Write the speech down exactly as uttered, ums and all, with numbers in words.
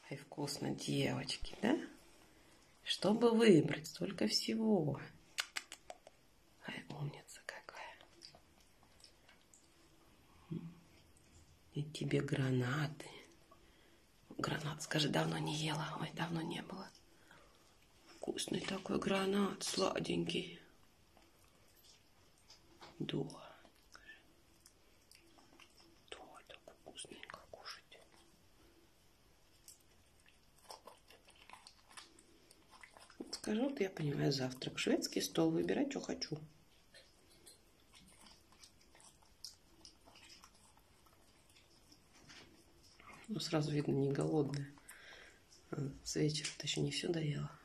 Ай, вкусно, девочки, да? Чтобы выбрать столько всего. Ай, умница какая. И тебе гранаты. Гранат, скажи, давно не ела. Ой, давно не было. Вкусный такой гранат, сладенький. Да. Да, так вкусненько кушать. Скажи, вот я понимаю, завтрак. Шведский стол, выбирай, что хочу. Ну, сразу видно, не голодная. С вечера ты еще не все доела.